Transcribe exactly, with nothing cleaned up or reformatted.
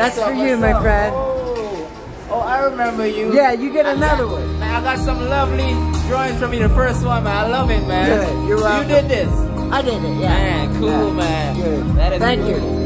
That's What's for up, you, what's my up? friend. Oh, oh, I remember you. Yeah, you get I another got, one. Man, I got some lovely drawings from you. The first one, man. I love it, man. Good, you're welcome. You did this. I did it, yeah. Man, cool, Yeah. man. Good. That is Thank cool. you.